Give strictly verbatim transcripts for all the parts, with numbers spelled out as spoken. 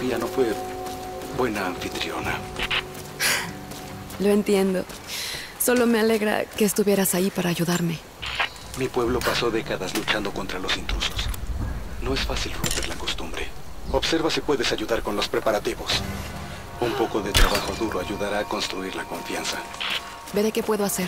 Sofía no fue buena anfitriona. Lo entiendo. Solo me alegra que estuvieras ahí para ayudarme. Mi pueblo pasó décadas luchando contra los intrusos. No es fácil romper la costumbre. Observa si puedes ayudar con los preparativos. Un poco de trabajo duro ayudará a construir la confianza. Veré qué puedo hacer.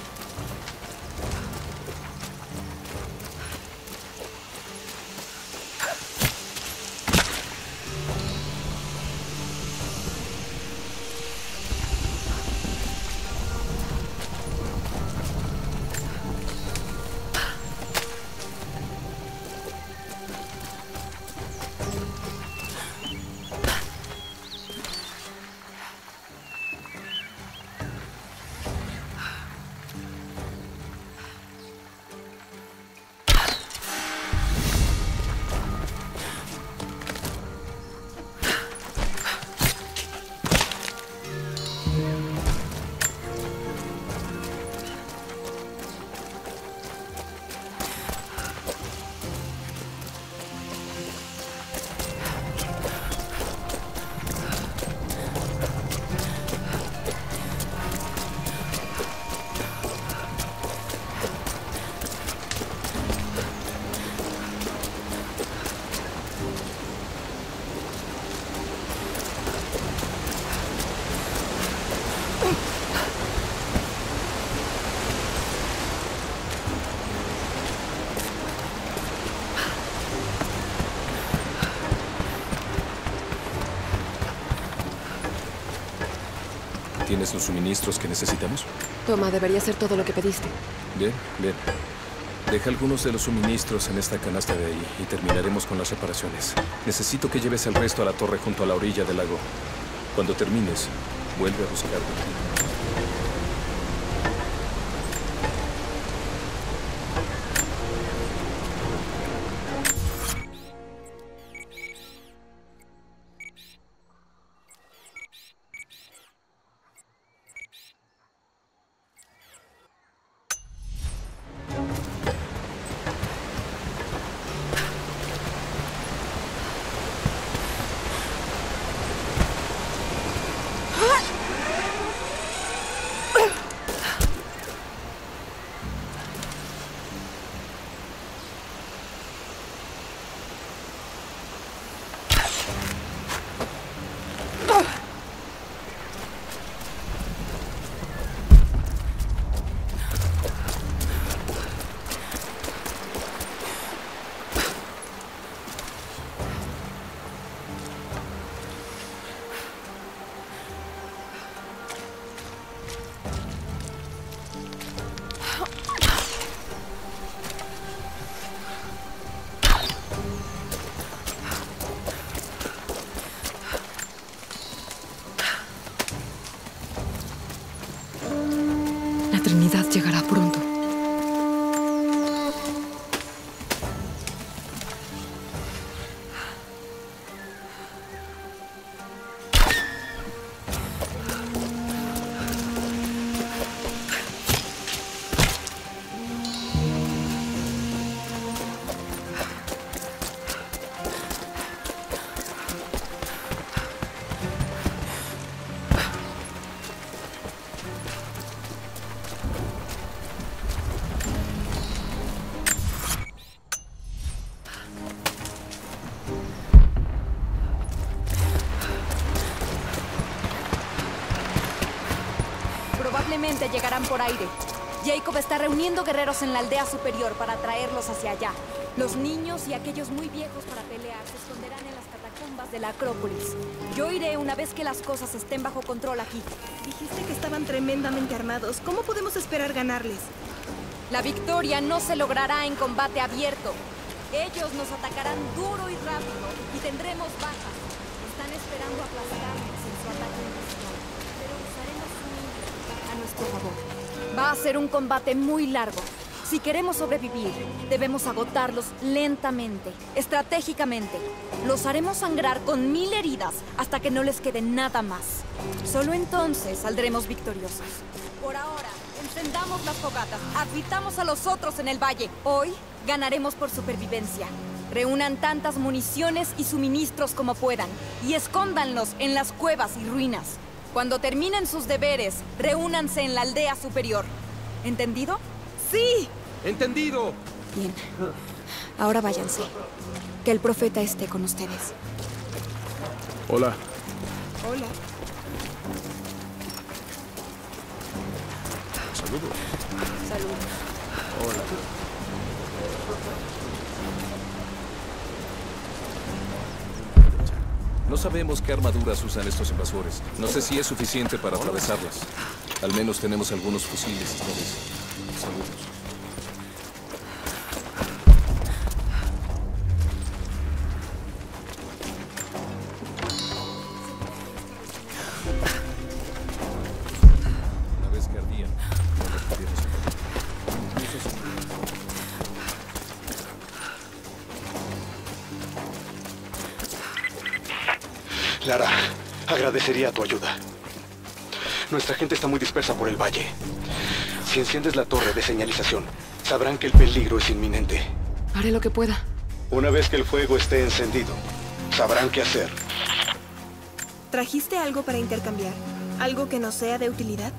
¿Tienes los suministros que necesitamos? Toma, debería ser todo lo que pediste. Bien, bien. Deja algunos de los suministros en esta canasta de ahí y terminaremos con las reparaciones. Necesito que lleves el resto a la torre junto a la orilla del lago. Cuando termines, vuelve a buscarlo. La Trinidad llegará pronto. Probablemente llegarán por aire. Jacob está reuniendo guerreros en la aldea superior para traerlos hacia allá. Los niños y aquellos muy viejos para pelear se esconderán en las catacumbas de la Acrópolis. Yo iré una vez que las cosas estén bajo control aquí. Dijiste que estaban tremendamente armados. ¿Cómo podemos esperar ganarles? La victoria no se logrará en combate abierto. Ellos nos atacarán duro y rápido y tendremos bajas. Están esperando aplastarnos en su ataque inicial, pero usaremos su ímpetu a nuestro favor. Va a ser un combate muy largo. Si queremos sobrevivir, debemos agotarlos lentamente, estratégicamente. Los haremos sangrar con mil heridas hasta que no les quede nada más. Solo entonces saldremos victoriosos. Por ahora, encendamos las fogatas, admitamos a los otros en el valle. Hoy ganaremos por supervivencia. Reúnan tantas municiones y suministros como puedan, y escóndanlos en las cuevas y ruinas. Cuando terminen sus deberes, reúnanse en la aldea superior. ¿Entendido? ¡Sí! ¡Entendido! Bien. Ahora váyanse. Que el profeta esté con ustedes. Hola. Hola. Saludos. Saludos. Hola. No sabemos qué armaduras usan estos invasores. No sé si es suficiente para atravesarlas. Al menos tenemos algunos fusiles esta vez. Saludos. Una vez que ardían, no los pudieron sacar. Incluso sin- Lara, agradecería tu ayuda. Nuestra gente está muy dispersa por el valle. Si enciendes la torre de señalización, sabrán que el peligro es inminente. Haré lo que pueda. Una vez que el fuego esté encendido, sabrán qué hacer. ¿Trajiste algo para intercambiar? ¿Algo que no sea de utilidad?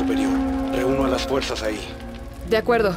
superior. Reúno a las fuerzas ahí. De acuerdo.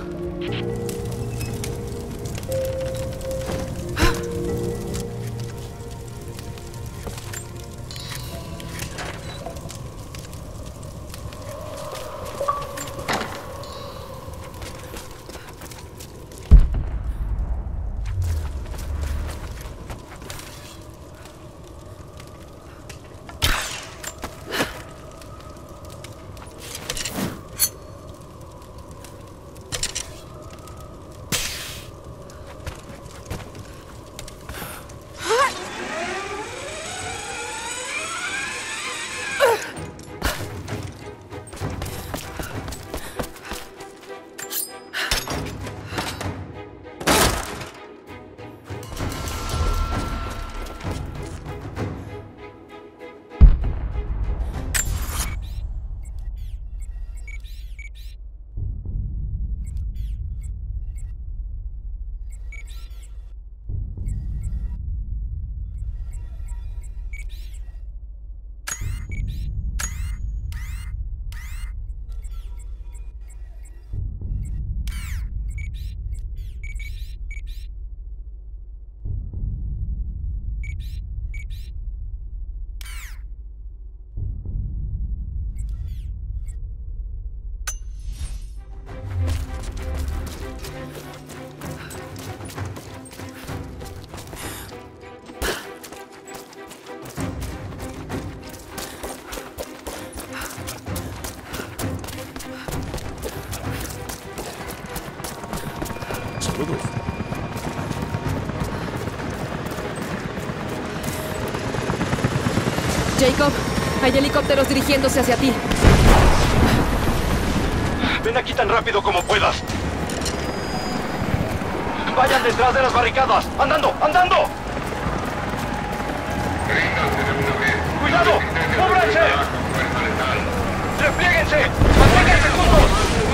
Jacob, hay helicópteros dirigiéndose hacia ti. Ven aquí tan rápido como puedas. Vayan detrás de las barricadas. ¡Andando! ¡Andando! ¡Cuidado! ¡Cúbranse! ¡Replieguense! ¡Manténganse juntos!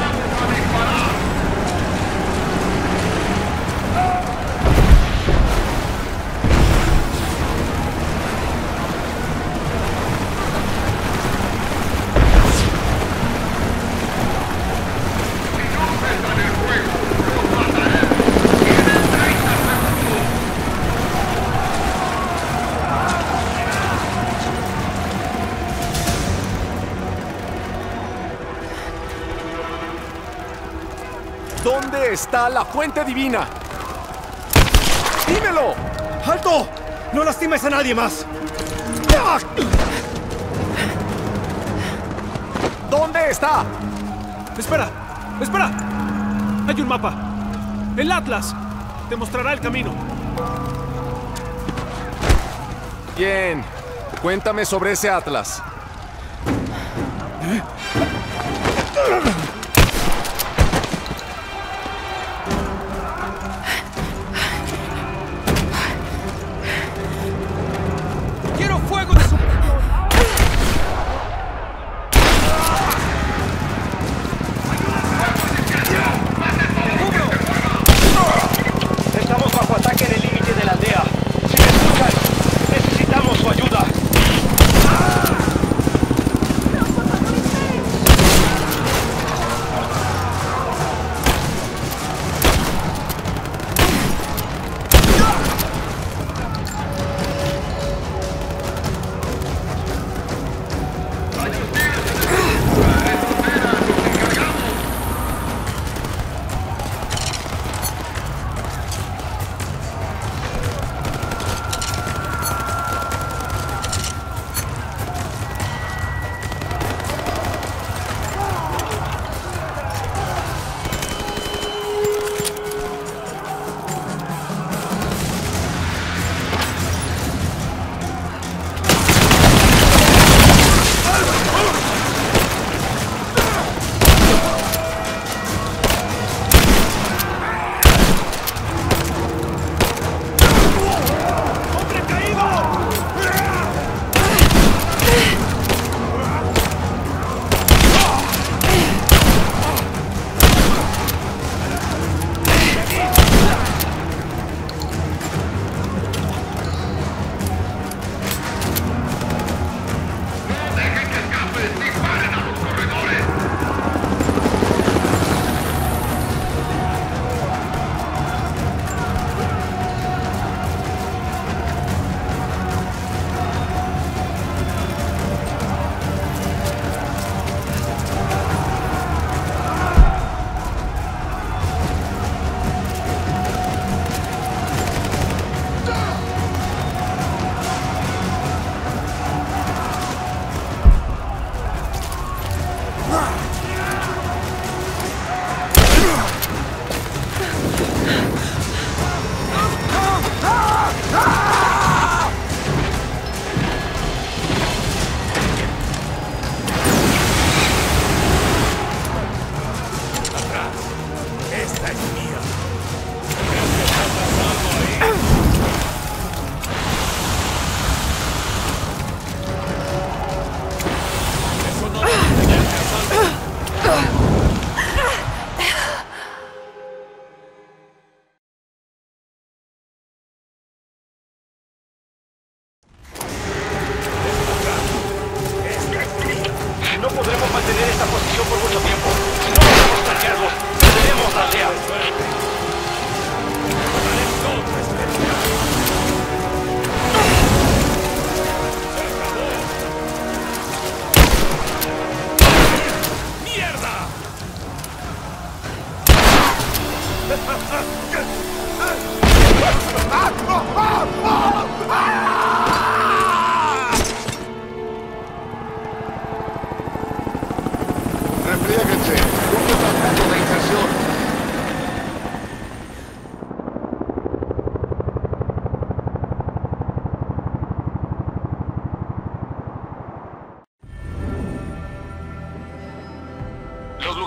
¿Dónde está la fuente divina? ¡Dímelo! ¡Alto! ¡No lastimes a nadie más! ¿Dónde está? ¡Espera! ¡Espera! Hay un mapa. El Atlas. Te mostrará el camino. Bien. Cuéntame sobre ese Atlas. ¡Quiero fuego de su... Estamos bajo ataque en el límite de la aldea. Si me escuchan, necesitamos su ayuda.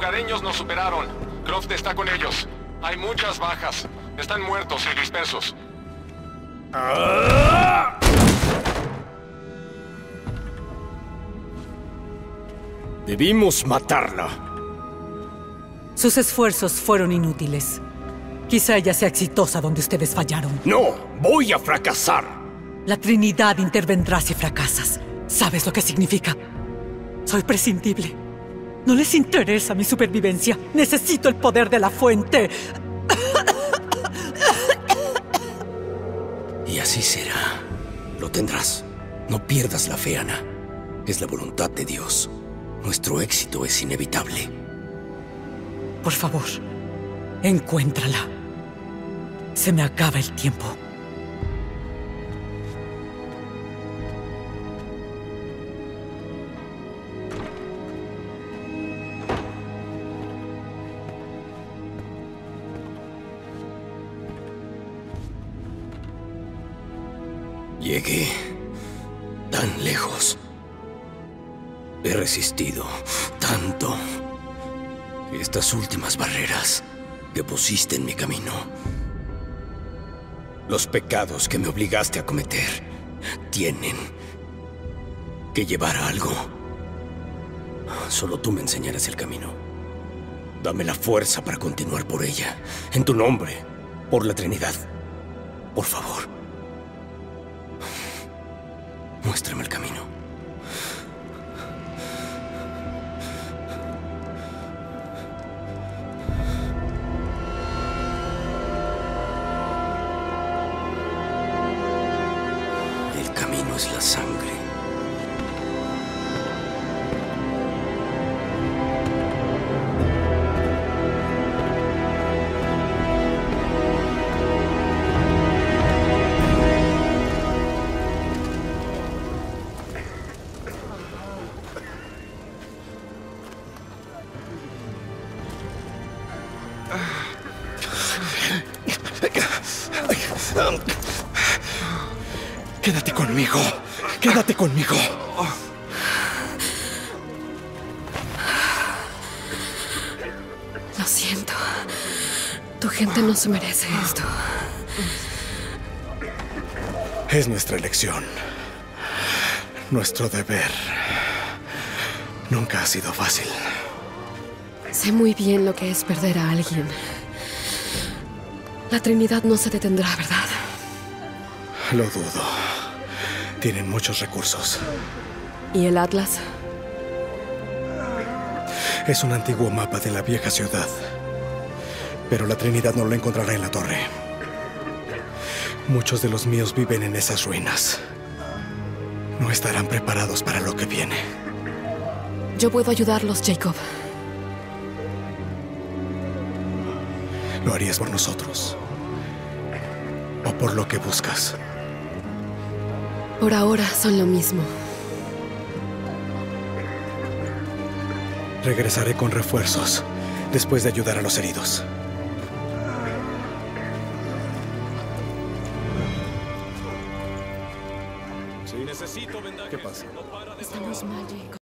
lugareños nos superaron. Croft está con ellos. Hay muchas bajas. Están muertos y dispersos. Debimos matarla. Sus esfuerzos fueron inútiles. Quizá ella sea exitosa donde ustedes fallaron. No, voy a fracasar. La Trinidad intervendrá si fracasas. ¿Sabes lo que significa? Soy prescindible. No les interesa mi supervivencia. Necesito el poder de la fuente. Y así será. Lo tendrás. No pierdas la fe, Ana. Es la voluntad de Dios. Nuestro éxito es inevitable. Por favor, encuéntrala. Se me acaba el tiempo. Llegué tan lejos. He resistido tanto. Estas últimas barreras que pusiste en mi camino. Los pecados que me obligaste a cometer tienen que llevar a algo. Solo tú me enseñarás el camino. Dame la fuerza para continuar por ella. En tu nombre, por la Trinidad. Por favor. Muéstrame el camino. El camino es la sangre. Quédate conmigo. Quédate conmigo. Lo siento. Tu gente no se merece esto. Es nuestra elección. Nuestro deber. Nunca ha sido fácil. Sé muy bien lo que es perder a alguien. La Trinidad no se detendrá, ¿verdad? Lo dudo. Tienen muchos recursos. ¿Y el Atlas? Es un antiguo mapa de la vieja ciudad. Pero la Trinidad no lo encontrará en la torre. Muchos de los míos viven en esas ruinas. No estarán preparados para lo que viene. Yo puedo ayudarlos, Jacob. ¿Lo harías por nosotros? ¿O por lo que buscas? Por ahora son lo mismo. Regresaré con refuerzos después de ayudar a los heridos. Sí. Necesito vendajes. ¿Qué pasa? Estamos mal, Jacob.